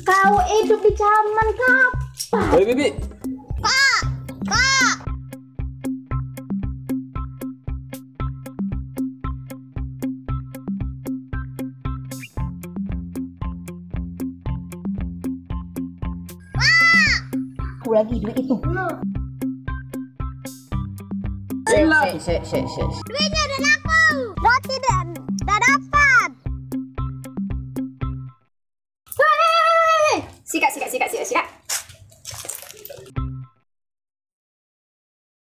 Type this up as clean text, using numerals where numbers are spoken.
Kau hidup di zaman kapan? Oi Bibi. Kak, kak. Aku lagi duit itu. Duitnya udah laku. Roti deh.